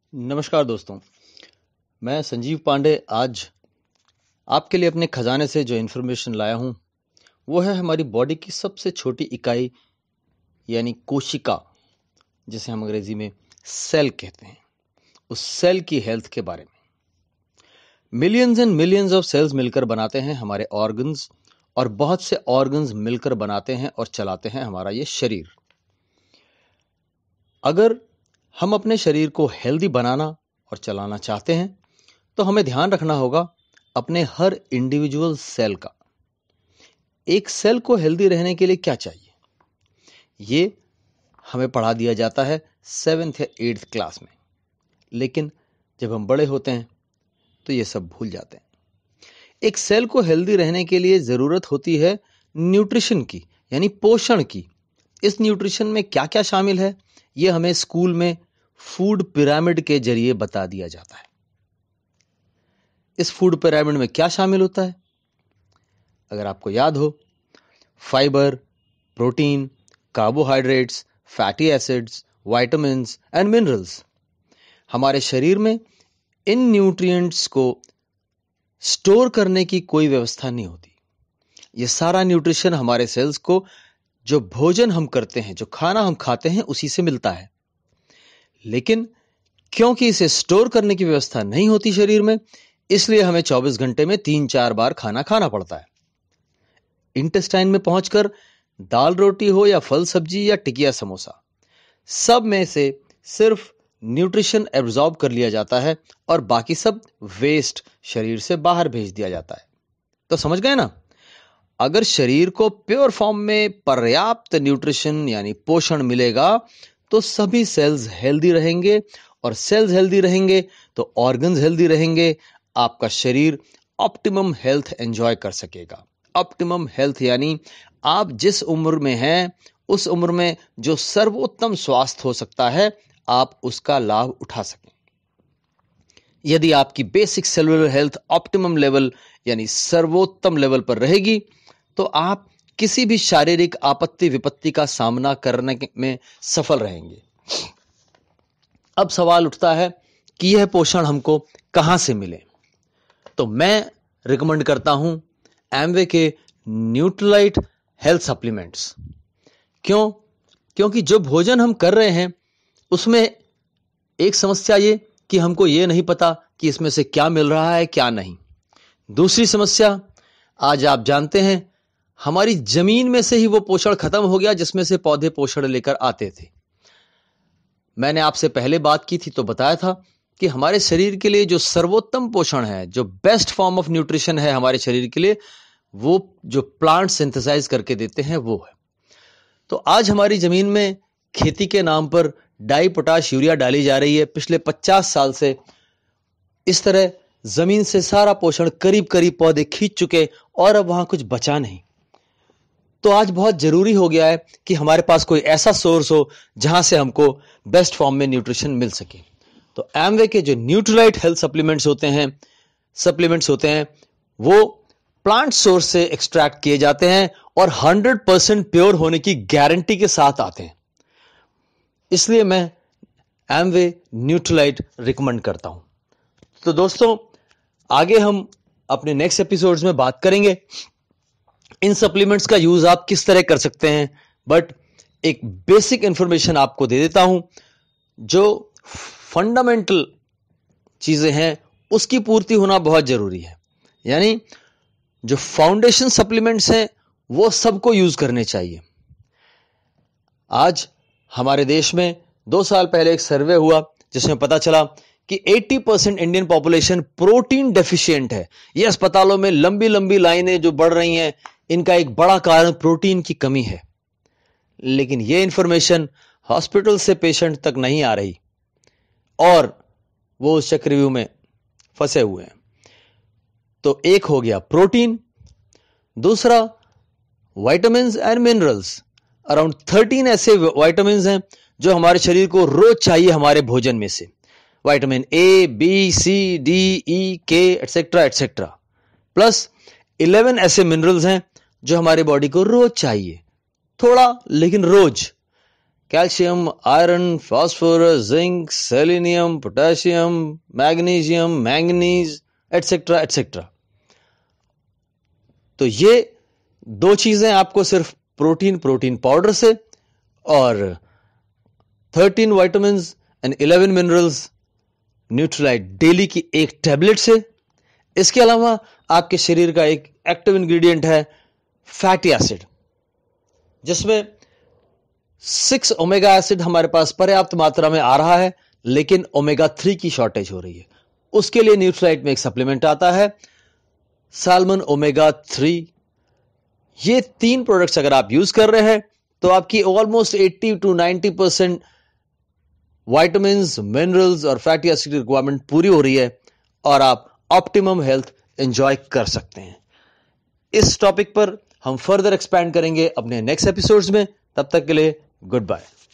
नमस्कार दोस्तों, मैं संजीव पांडे आज आपके लिए अपने खजाने से जो इन्फॉर्मेशन लाया हूँ वो है हमारी बॉडी की सबसे छोटी इकाई यानी कोशिका, जिसे हम अंग्रेजी में सेल कहते हैं। उस सेल की हेल्थ के बारे में millions and millions of cells मिलकर बनाते हैं हमारे ऑर्गन्स, और बहुत से ऑर्गन्स मिलकर बनाते हैं और चलाते हैं हमारा ये शरीर। अगर हम अपने शरीर को हेल्दी बनाना और चलाना चाहते हैं तो हमें ध्यान रखना होगा अपने हर इंडिविजुअल सेल का। एक सेल को हेल्दी रहने के लिए क्या चाहिए, ये हमें पढ़ा दिया जाता है 7th या 8th क्लास में, लेकिन जब हम बड़े होते हैं तो ये सब भूल जाते हैं। एक सेल को हेल्दी रहने के लिए ज़रूरत होती है न्यूट्रिशन की, यानी पोषण की। इस न्यूट्रिशन में क्या क्या शामिल है ये हमें स्कूल में फूड पिरामिड के जरिए बता दिया जाता है। इस फूड पिरामिड में क्या शामिल होता है? अगर आपको याद हो, fibre, protein, carbohydrates, fatty acids, vitamins and minerals. हमारे शरीर में इन न्यूट्रिएंट्स को स्टोर करने की कोई व्यवस्था नहीं होती। ये सारा न्यूट्रिशन हमारे सेल्स को जो भोजन हम करते हैं, जो खाना हम खाते हैं, उसी से मिलता है। लेकिन क्योंकि इसे स्टोर करने की व्यवस्था नहीं होती शरीर में, इसलिए हमें 24 घंटे में 3-4 बार खाना खाना पड़ता है। इंटेस्टाइन में पहुंचकर दाल रोटी हो या फल सब्जी या टिकिया समोसा, सब में से सिर्फ न्यूट्रिशन एब्जॉर्ब कर लिया जाता है और बाकी सब वेस्ट शरीर से बाहर भेज दिया जाता है। तो समझ गए ना? अगर शरीर को प्योर फॉर्म में पर्याप्त न्यूट्रिशन यानी पोषण मिलेगा तो सभी सेल्स हेल्दी रहेंगे, और सेल्स हेल्दी रहेंगे तो ऑर्गन्स हेल्दी रहेंगे। आपका शरीर ऑप्टिमम हेल्थ एंजॉय कर सकेगा। ऑप्टिमम हेल्थ यानी आप जिस उम्र में हैं उस उम्र में जो सर्वोत्तम स्वास्थ्य हो सकता है, आप उसका लाभ उठा सकें। यदि आपकी basic cellular health optimum level यानी सर्वोत्तम लेवल पर रहेगी तो आप किसी भी शारीरिक आपत्ति विपत्ति का सामना करने में सफल रहेंगे। अब सवाल उठता है कि यह पोषण हमको कहां से मिले? तो मैं रिकमेंड करता हूं एमवे के न्यूट्रिलाइट हेल्थ सप्लीमेंट्स। क्यों? क्योंकि जो भोजन हम कर रहे हैं उसमें एक समस्या ये कि हमको ये नहीं पता कि इसमें से क्या मिल रहा है क्या नहीं। दूसरी समस्या, आज आप जानते हैं हमारी जमीन में से ही वो पोषण खत्म हो गया जिसमें से पौधे पोषण लेकर आते थे। मैंने आपसे पहले बात की थी तो बताया था कि हमारे शरीर के लिए जो सर्वोत्तम पोषण है, जो बेस्ट फॉर्म ऑफ न्यूट्रिशन है हमारे शरीर के लिए, वो जो प्लांट सिंथेसाइज करके देते हैं वो है। तो आज हमारी जमीन में खेती के नाम पर डाई, पोटाश, यूरिया डाली जा रही है। पिछले 50 साल से इस तरह जमीन से सारा पोषण करीब करीब पौधे खींच चुके और अब वहां कुछ बचा नहीं। तो आज बहुत जरूरी हो गया है कि हमारे पास कोई ऐसा सोर्स हो जहां से हमको बेस्ट फॉर्म में न्यूट्रिशन मिल सके। तो एमवे के जो न्यूट्रिलाइट हेल्थ सप्लीमेंट्स होते हैं वो प्लांट सोर्स से एक्सट्रैक्ट किए जाते हैं और 100% प्योर होने की गारंटी के साथ आते हैं। इसलिए मैं एमवे न्यूट्रिलाइट रिकमेंड करता हूं। तो दोस्तों, आगे हम अपने नेक्स्ट एपिसोड्स में बात करेंगे इन सप्लीमेंट्स का यूज आप किस तरह कर सकते हैं। बट एक बेसिक इंफॉर्मेशन आपको दे देता हूं, जो फंडामेंटल चीजें हैं उसकी पूर्ति होना बहुत जरूरी है। यानी जो फाउंडेशन सप्लीमेंट्स हैं वो सबको यूज करने चाहिए। आज हमारे देश में 2 साल पहले एक सर्वे हुआ जिसमें पता चला कि 80% इंडियन पॉपुलेशन प्रोटीन डेफिशिएंट है। ये अस्पतालों में लंबी लंबी लाइनें जो बढ़ रही हैं, इनका एक बड़ा कारण प्रोटीन की कमी है। लेकिन ये इंफॉर्मेशन हॉस्पिटल से पेशेंट तक नहीं आ रही और वो उस चक्रव्यूह में फंसे हुए हैं। तो एक हो गया प्रोटीन, दूसरा विटामिन्स एंड मिनरल्स। अराउंड 13 ऐसे विटामिन्स हैं जो हमारे शरीर को रोज चाहिए हमारे भोजन में से। Vitamin A, B, C, D, E, K etcetera etcetera, plus 11 ऐसे मिनरल्स हैं जो हमारे बॉडी को रोज चाहिए, थोड़ा लेकिन रोज। Calcium, iron, phosphorus, zinc, selenium, potassium, magnesium, manganese, etcetera etcetera. तो ये 2 चीजें आपको सिर्फ प्रोटीन पाउडर से और 13 vitamins and 11 minerals Nutrilite daily की एक टैबलेट से। इसके अलावा आपके शरीर का एक एक्टिव इंग्रेडिएंट है फैटी एसिड, जिसमें 6 ओमेगा एसिड हमारे पास पर्याप्त मात्रा में आ रहा है, लेकिन ओमेगा 3 की शॉर्टेज हो रही है। उसके लिए न्यूट्रिलाइट में एक सप्लीमेंट आता है साल्मन ओमेगा 3। ये 3 प्रोडक्ट्स अगर आप यूज कर रहे हैं तो आपकी ऑलमोस्ट 80 to 90% विटामिन्स, मिनरल्स और फैटी एसिड की रिक्वायरमेंट पूरी हो रही है और आप ऑप्टिमम हेल्थ एंजॉय कर सकते हैं। इस टॉपिक पर हम फर्दर एक्सपैंड करेंगे अपने नेक्स्ट एपिसोड्स में। तब तक के लिए गुड बाय।